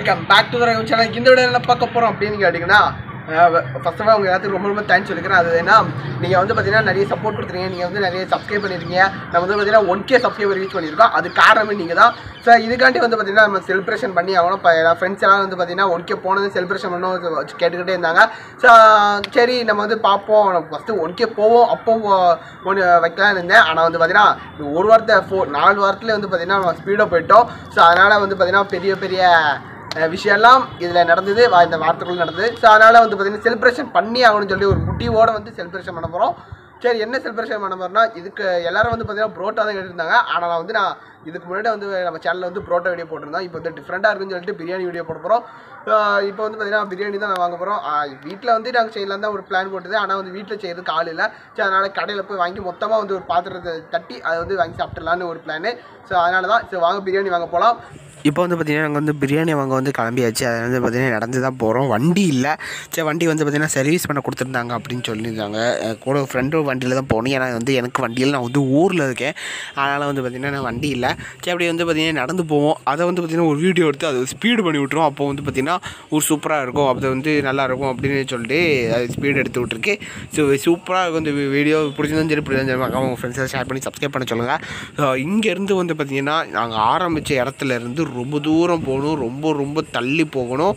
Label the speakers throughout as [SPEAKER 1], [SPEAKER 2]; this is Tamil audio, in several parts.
[SPEAKER 1] வெல்கம் பேக் டு த ரகம் சேனல். இந்த வீடியோ என்ன பார்க்க போகிறோம் அப்படின்னு கேட்டிங்கன்னா, ஃபர்ஸ்ட் ஆஃப் ஆல் உங்கள் எல்லாத்துக்கும் ரொம்ப ரொம்ப தேங்க்ஸ் சொல்லிக்கிறேன். அது ஏன்னா நீங்கள் வந்து பார்த்தீங்கன்னா நிறைய சப்போர்ட் கொடுத்துருங்க, நீங்கள் வந்து நிறைய சப்ஸ்கிரைப் பண்ணியிருக்கீங்க. நம்ம வந்து பார்த்தீங்கன்னா 1K சப்ஸ்கிரைபர் ரீச் பண்ணியிருக்கோம். அது காரணமே நீங்கள் தான். ஸோ இதுக்காண்டி வந்து பார்த்தீங்கன்னா நம்ம செலிப்ரேஷன் பண்ணி ஆகணும். இப்போ என் ஃப்ரெண்ட்ஸ் எல்லாம் வந்து பார்த்தீங்கன்னா 1K போனது செலிப்ரேஷன் பண்ணணும் கேட்டுக்கிட்டே இருந்தாங்க. ஸோ சரி நம்ம வந்து பார்ப்போம், ஃபஸ்ட்டு 1K போவோம் அப்போ ஒன்று வைக்கலான்னு இருந்தேன். ஆனால் வந்து பார்த்தீங்கன்னா ஒரு வாரத்தை 4 வாரத்துலேயே வந்து பார்த்தீங்கன்னா நம்ம ஸ்பீடாக போயிட்டோம். ஸோ அதனால் வந்து பார்த்தீங்கன்னா பெரிய பெரிய விஷயம்லாம் இதில் நடந்தது, இந்த வார்த்தைக்குள்ள நடந்தது. ஸோ அதனால் வந்து பார்த்தீங்கன்னா செலிப்ரேஷன் பண்ணி ஆகணும்னு சொல்லி ஒரு முடிவோடு வந்து செலிப்ரேஷன் பண்ண போகிறோம். சரி, என்ன செலிப்ரேஷன் பண்ண போகிறோம்னா, இதுக்கு எல்லாரும் வந்து பார்த்தீங்கன்னா புரோட்டா தான் கேட்டுருந்தாங்க. ஆனால் நான் இதுக்கு முன்னாடி வந்து நம்ம சேனலில் வந்து புரோட்டா வீடியோ போட்டிருந்தோம். இப்போ வந்து டிஃப்ரெண்ட்டாக இருக்குன்னு சொல்லிட்டு பிரியாணி வீடியோ போட போகிறோம். இப்போ வந்து பார்த்தீங்கன்னா பிரியாணி தான் நான் வாங்க போகிறோம். வீட்டில் வந்து நாங்கள் செய்யலாம் தான் ஒரு பிளான் போட்டது. ஆனால் வந்து வீட்டில் செய்யறதுக்கு ஆள் இல்லை. சரி, அதனால் கடையில் போய் வாங்கி மொத்தமாக வந்து ஒரு பாத்திரத்தை தட்டி அதை வந்து வாங்கி சாப்பிட்றலான்னு ஒரு பிளானு. ஸோ அதனால தான் சரி வாங்க பிரியாணி வாங்க போகலாம்.
[SPEAKER 2] இப்போ வந்து பார்த்திங்கன்னா நாங்கள் வந்து பிரியாணி வாங்க வந்து கிளம்பியாச்சு. அது வந்து பார்த்திங்கன்னா நடந்து தான் போகிறோம். வண்டி இல்லை. சரி, வண்டி வந்து பார்த்திங்கன்னா சர்வீஸ் பண்ண கொடுத்துருந்தாங்க அப்படின்னு சொல்லியிருந்தாங்க. கூட ஃப்ரெண்டு வண்டியில் தான் போகணும். ஏன்னா வந்து எனக்கு வண்டியில் நான் வந்து ஊரில் இருக்கேன். அதனால் வந்து பார்த்திங்கன்னா நான் வண்டி இல்லை. சரி, அப்படி வந்து பார்த்திங்கன்னா நடந்து போவோம். அதை வந்து பார்த்திங்கன்னா ஒரு வீடியோ எடுத்து அதை ஸ்பீடு பண்ணி விட்ருவோம். அப்போ வந்து பார்த்திங்கன்னா ஒரு சூப்பராக இருக்கும், அது வந்து நல்லாயிருக்கும் அப்படின்னு சொல்லிட்டு அது ஸ்பீடு எடுத்து விட்ருக்கு. ஸோ சூப்பராக இருக்கும். இந்த வீடியோ பிடிச்சிருந்தாலும் சரி பிடிச்சிருந்தாலும் அவங்க ஃப்ரெண்ட்ஸை ஷேர் பண்ணி சப்ஸ்கிரைப் பண்ண சொல்லுங்கள். இங்கேருந்து வந்து பார்த்திங்கன்னா நாங்கள் ஆரம்பித்த இடத்துலேருந்து ரொம்ப தூரம் போகணும், ரொம்ப தள்ளி போகணும்.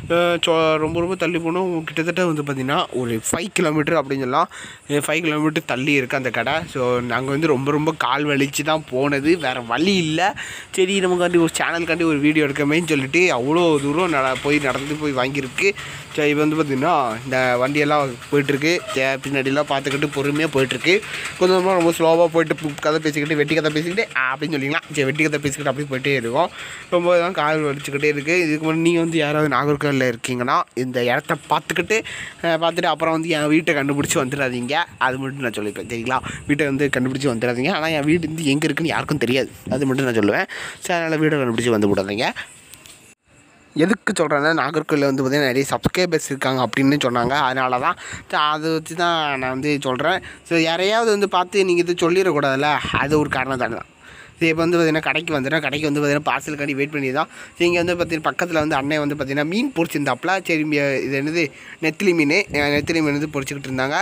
[SPEAKER 2] ரொம்ப தள்ளி போகணும். கிட்டத்தட்ட வந்து பார்த்திங்கன்னா ஒரு 5 கிலோமீட்டர் அப்படின்னு சொல்லலாம். 5 கிலோமீட்டர் தள்ளி இருக்குது அந்த கடை. ஸோ நாங்கள் வந்து ரொம்ப கால் வலிச்சு தான் போனது, வேறு வழி இல்லை. சரி நமக்காண்டி ஒரு சேனலுக்காண்டி ஒரு வீடியோ எடுக்கமேன்னு சொல்லிட்டு அவ்வளோ தூரம் நடந்து போய் வாங்கியிருக்கு. சரி, இப்போ வந்து பார்த்திங்கன்னா இந்த வண்டியெல்லாம் போயிட்டுருக்கு. பின்னாடிலாம் பார்த்துக்கிட்டு பொறுமையாக போயிட்டுருக்கு. கொஞ்சமாக ரொம்ப ஸ்லோவாக போயிட்டு கதை பேசிக்கிட்டு வெட்டி கதை பேசிக்கிட்டு அப்படின்னு சொல்லிக்கலாம். சரி, வெட்டி கதை பேசிக்கிட்டு அப்படி போயிட்டே இருக்கோம். ரொம்ப தான் கால் வலிச்சுக்கிட்டே இருக்குது. இதுக்கு முன்னாடி நீங்கள் வந்து யாராவது நாகர்கோவிலில் இருக்கீங்கன்னா இந்த இடத்த பார்த்துட்டு அப்புறம் வந்து என் வீட்டை கண்டுபிடிச்சி வந்துடாதீங்க. அது மட்டும் நான் சொல்லிப்பேன், சரிங்களா? வீட்டை வந்து கண்டுபிடிச்சி வந்துடாதீங்க. ஆனால் என் வீடு வந்து எங்கே இருக்குன்னு யாருக்கும் தெரியாது, அது மட்டும் நான் சொல்லுவேன். சரி, அதனால் வீட்டை கண்டுபிடிச்சி வந்து விடாதீங்க. எதுக்கு சொல்கிறேன்னா, நாகர்கோவிலில் வந்து பார்த்திங்கன்னா நிறைய சப்ஸ்கிரைபர்ஸ் இருக்காங்க அப்படின்னு சொன்னாங்க. அதனால தான் அதை வச்சு தான் நான் வந்து சொல்கிறேன். ஸோ யாரையாவது வந்து பார்த்து நீங்கள் இது சொல்லிடக்கூடாதுல்ல, அது ஒரு காரணம் தானே தான். சரி, இப்போ வந்து பார்த்திங்கன்னா கடைக்கு வந்து பார்த்திங்கன்னா பார்சலுக்காண்டி வெயிட் பண்ணி தான். சரி, இங்கே வந்து பார்த்திங்கன்னா பக்கத்தில் வந்து அண்ணன் வந்து பார்த்திங்கன்னா மீன் பொரிச்சிருந்தாப்புல. சரி, இது என்னது நெத்திலி மீன் வந்து பொரிச்சிக்கிட்டு இருந்தாங்க.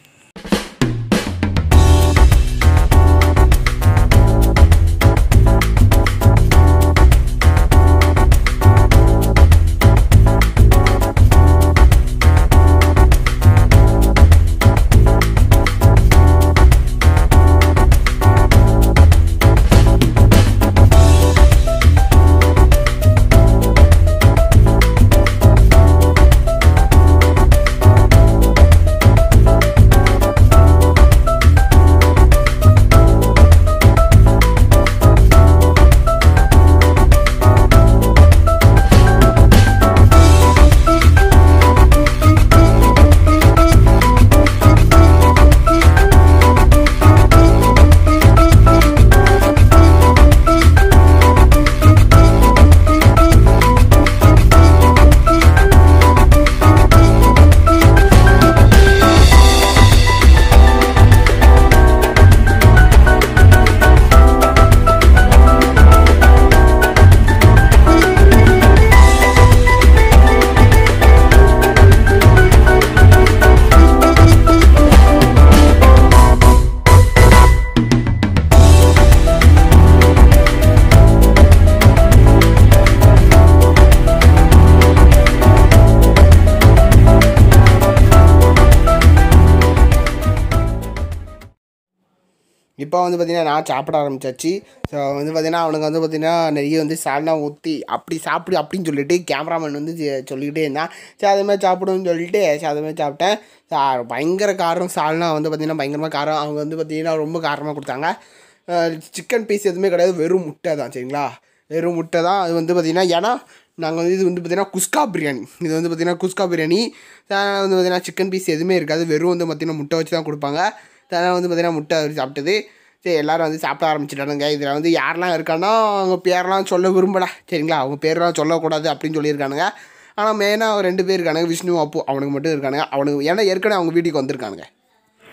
[SPEAKER 2] இப்போ வந்து பார்த்திங்கன்னா நான் சாப்பிட ஆரம்பிச்சாச்சு. ஸோ வந்து பார்த்திங்கன்னா அவனுக்கு வந்து பார்த்திங்கன்னா நிறைய வந்து சால்னா ஊற்றி அப்படி சாப்பிடு அப்படின்னு சொல்லிட்டு கேமராமேன் வந்து சொல்லிக்கிட்டே இருந்தான். சரி, அதுமாதிரி சாப்பிடுன்னு சொல்லிட்டு அதுமாதிரி சாப்பிட்டேன். பயங்கர காரம். சால்னா வந்து பார்த்திங்கன்னா பயங்கரமாக காரம். அவங்க வந்து பார்த்திங்கன்னா ரொம்ப காரமாக கொடுத்தாங்க. சிக்கன் பீஸ் எதுவுமே கிடையாது, வெறும் முட்டை தான், சரிங்களா? வெறும் முட்டை தான். அது வந்து பார்த்திங்கன்னா ஏன்னா நாங்கள் வந்து இது வந்து பார்த்திங்கன்னா குஸ்கா பிரியாணி. இது வந்து பார்த்திங்கன்னா குஸ்கா பிரியாணி வந்து பார்த்திங்கன்னா சிக்கன் பீஸ் எதுவுமே இருக்காது, வெறும் வந்து பார்த்திங்கன்னா முட்டை வச்சு தான் கொடுப்பாங்க. அதனால் வந்து பார்த்திங்கன்னா முட்டை சாப்பிட்டது. சரி, எல்லோரும் வந்து சாப்பிட ஆரம்பிச்சிட்டானுங்க. இதில் வந்து யாரெல்லாம் இருக்கான்னா அவங்க பேரெலாம் சொல்ல விரும்பலை, சரிங்களா? அவங்க பேரெலாம் சொல்லக்கூடாது அப்படின்னு சொல்லியிருக்கானுங்க. ஆனால் மெயினாக 2 பேர் இருக்கானுங்க, விஷ்ணு அப்பு. அவனுக்கு மட்டும் இருக்கானுங்க. அவனுக்கு ஏன்னா ஏற்கனவே அவங்க வீட்டுக்கு வந்திருக்கானுங்க.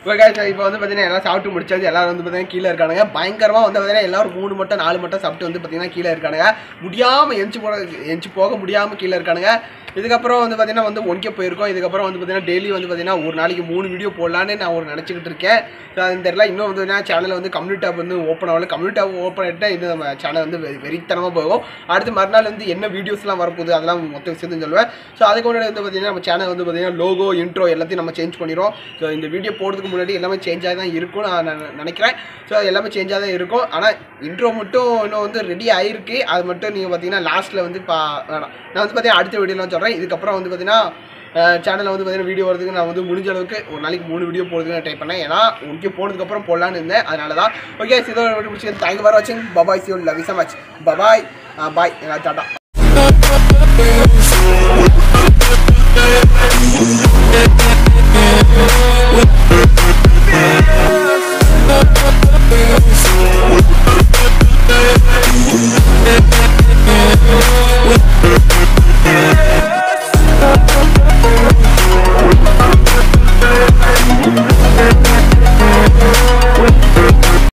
[SPEAKER 1] ஓகே சார் இப்போ வந்து பார்த்தீங்கன்னா எல்லாம் சாப்பிட்டு முடிச்சாச்சு. எல்லாரும் வந்து பார்த்தீங்கன்னா கீழே இருக்கானுங்க. பயங்கரமாக வந்து பார்த்தீங்கன்னா எல்லாரும் 3 மட்டும் 4 மட்டும் சாப்பிட்டு வந்து பார்த்தீங்கன்னா கீழே இருக்கானுங்க. முடியாமல் எஞ்சி போக முடியாமல் கீழே இருக்கானுங்க. இதுக்கப்புறம் வந்து பார்த்தீங்கன்னா வந்து 1K போயிருக்கோம். இதுக்கப்புறம் வந்து பார்த்தீங்கன்னா டெய்லி வந்து பார்த்தீங்கன்னா ஒரு நாளைக்கு 3 வீடியோ போடலான்னு நான் நினச்சிக்கிட்டு இருக்கேன். அது தெரியல. இன்னும் வந்து சேனலில் வந்து கம்யூனிட்டி டேப் வந்து ஓப்பன் ஆகல. கம்யூனிட்டி டேப் ஓப்பன் ஆகிட்டால் இது நம்ம சேனல் வந்து வெறித்தனமாக போகும். அடுத்து மறுநாள் வந்து என்ன வீடியோஸ்லாம் வரப்போகுது அதெல்லாம் மொத்த விஷயத்தையும் சொல்லுவேன். ஸோ அதுக்கு முன்னாடி வந்து பார்த்தீங்கன்னா நம்ம சேனல் வந்து பார்த்தீங்கன்னா லோகோ இன்ட்ரோ எல்லாத்தையும் நம்ம சேஞ்ச் பண்ணிடுவோம். ஸோ இந்த வீடியோ போடுறதுக்கு முன்னாடி எல்லாமே சேஞ்ச் ஆகி தான் இருக்கும் நான் நினைக்கிறேன். ஸோ எல்லாமே சேஞ்சாக தான் இருக்கும். ஆனால் இன்ட்ரோ மட்டும் இன்னும் வந்து ரெடி ஆகிருக்கு. அது மட்டும் நீங்கள் பார்த்தீங்கன்னா லாஸ்ட்டில் வந்து வேணாம், நான் வந்து பார்த்தீங்கன்னா அடுத்த வீடியோலாம் சொல்கிறேன். இதுக்கப்புறம் வந்து பார்த்தீங்கன்னா சேனலில் வந்து பார்த்தீங்கன்னா வீடியோ வரதுக்கு நான் வந்து முடிஞ்ச அளவுக்கு ஒரு நாளைக்கு 3 வீடியோ போடுறதுக்கு நான் ட்ரை பண்ணேன். ஏன்னா உனக்கு போனதுக்கப்புறம் போடலான்னு இருந்தேன். அதனால தான். ஓகே, இதோட வீடியோ பிடிச்சி தேங்க்யூ ஃபார் வாட்சிங். Bye bye, see you, love you so much. Bye bye bye, Tata.